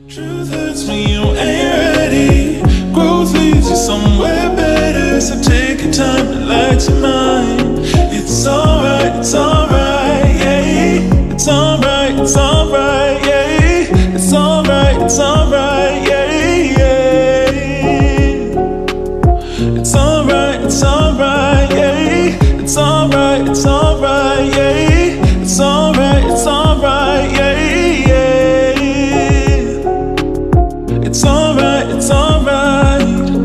Truth hurts when you ain't ready. Growth leads you somewhere better. So take your time, relax your mind. It's alright, yeah. It's alright, yeah. It's alright, yeah. It's alright, yeah. It's alright, yeah. It's alright, yeah. It's alright, yeah. It's alright,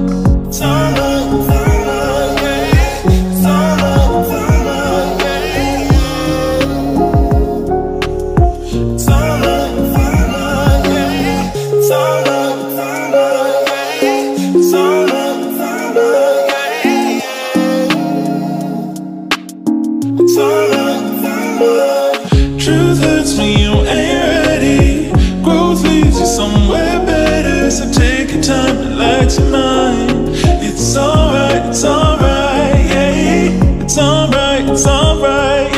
Truth hurts when you ain't ready. Growth leads you somewhere better. So take your time, relax your mind. It's alright, yeah. It's alright,